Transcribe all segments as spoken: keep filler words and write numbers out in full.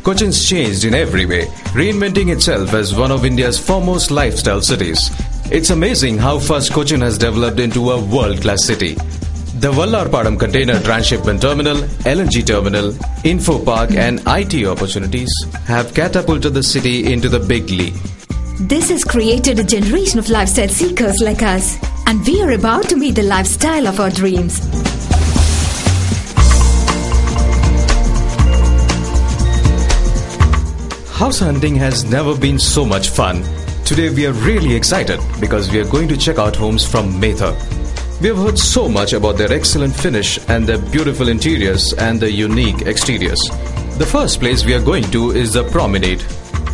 Cochin's changed in every way, reinventing itself as one of India's foremost lifestyle cities. It's amazing how fast Cochin has developed into a world-class city. The Vallarpadam Container Transshipment Terminal, L N G Terminal, Info Park and I T opportunities have catapulted the city into the big league. This has created a generation of lifestyle seekers like us, and we are about to meet the lifestyle of our dreams. House hunting has never been so much fun. Today we are really excited because we are going to check out homes from Mehtar. We have heard so much about their excellent finish and their beautiful interiors and their unique exteriors. The first place we are going to is the Promenade.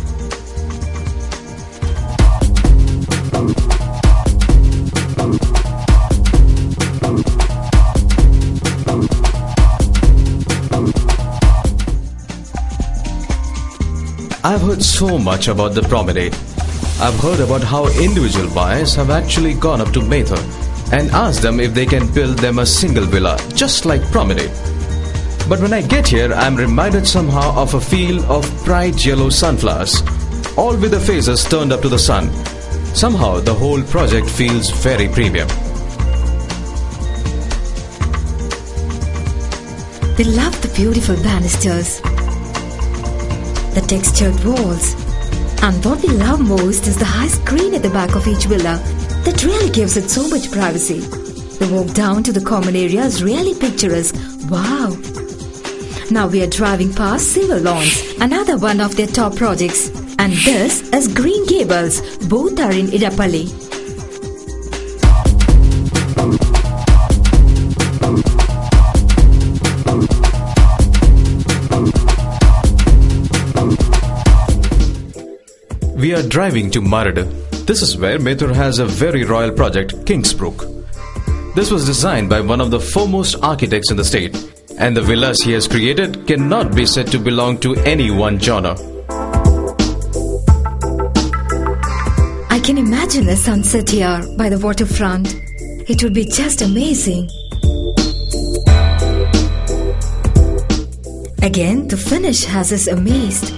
I've heard so much about the Promenade. I've heard about how individual buyers have actually gone up to Mehtar and asked them if they can build them a single villa, just like Promenade. But when I get here, I'm reminded somehow of a field of bright yellow sunflowers, all with their faces turned up to the sun. Somehow the whole project feels very premium. They love the beautiful banisters, the textured walls, and what we love most is the high screen at the back of each villa that really gives it so much privacy. The walk down to the common area is really picturesque. Wow! Now we are driving past Silver Lawns, another one of their top projects, and this is Green Gables. Both are in Idapalli. We are driving to Marad. This is where Mehtar has a very royal project, Kingsbrook. This was designed by one of the foremost architects in the state, and the villas he has created cannot be said to belong to any one genre. I can imagine a sunset here by the waterfront. It would be just amazing. Again, the finish has us amazed.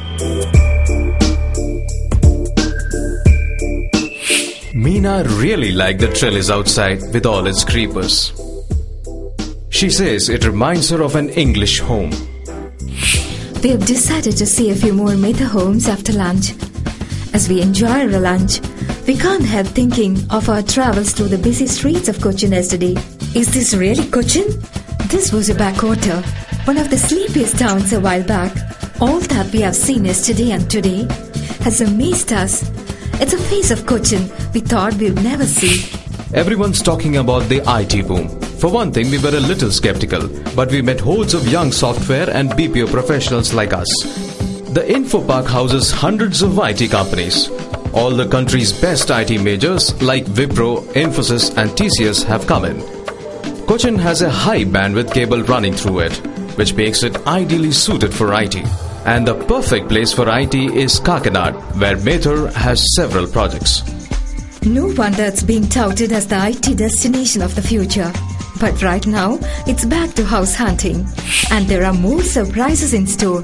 Meena really liked the trellis outside with all its creepers. She says it reminds her of an English home. We have decided to see a few more Mehtar homes after lunch. As we enjoy our lunch, we can't help thinking of our travels through the busy streets of Cochin yesterday. Is this really Cochin? This was a backwater, one of the sleepiest towns a while back. All that we have seen yesterday and today has amazed us. It's a face of Cochin we thought we would never see. Everyone's talking about the I T boom. For one thing, we were a little skeptical, but we met hordes of young software and B P O professionals like us. The Info Park houses hundreds of I T companies. All the country's best I T majors like Wipro, Infosys and T C S have come in. Cochin has a high bandwidth cable running through it, which makes it ideally suited for I T. And the perfect place for I T is Kakinad, where Mehtar has several projects. No wonder it's being touted as the I T destination of the future. But right now, it's back to house hunting. And there are more surprises in store.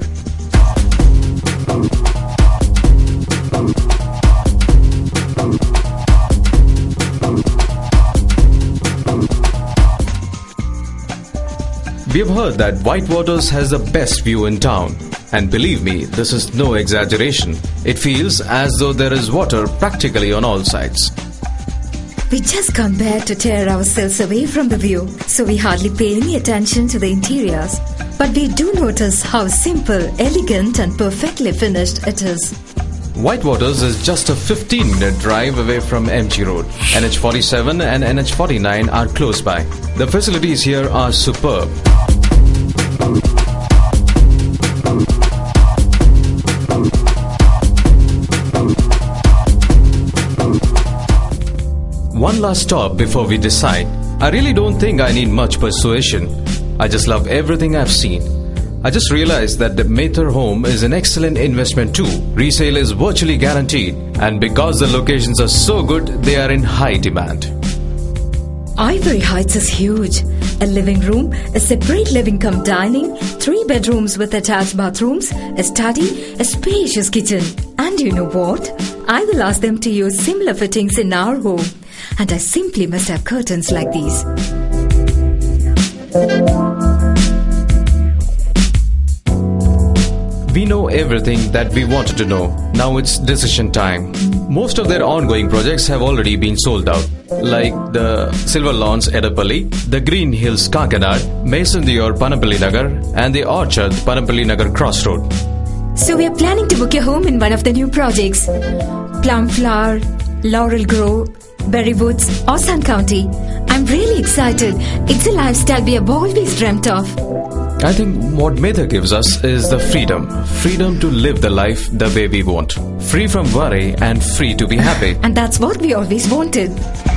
We have heard that Whitewaters has the best view in town. And believe me, this is no exaggeration. It feels as though there is water practically on all sides. We just can't bear to tear ourselves away from the view, so we hardly pay any attention to the interiors. But we do notice how simple, elegant and perfectly finished it is. Whitewaters is just a fifteen minute drive away from M G Road. N H forty-seven and N H forty-nine are close by. The facilities here are superb. One last stop before we decide. I really don't think I need much persuasion. I just love everything I've seen. I just realized that the Mehtar home is an excellent investment too. Resale is virtually guaranteed, and because the locations are so good, they are in high demand. Ivory Heights is huge. A living room, a separate living cum dining, three bedrooms with attached bathrooms, a study, a spacious kitchen. And you know what? I will ask them to use similar fittings in our home. And I simply must have curtains like these. We know everything that we wanted to know. Now it's decision time. Most of their ongoing projects have already been sold out, like the Silver Lawns Edapalli, the Green Hills Kakinad, Mason Dior Panampally Nagar, and the Orchard Panampally Nagar Crossroad. So we are planning to book a home in one of the new projects. Plum Flower, Laurel Grove, Berry Woods, or Sun County. I'm really excited. It's a lifestyle we have always dreamt of. I think what Medha gives us is the freedom. Freedom to live the life the way we want. Free from worry and free to be happy. And that's what we always wanted.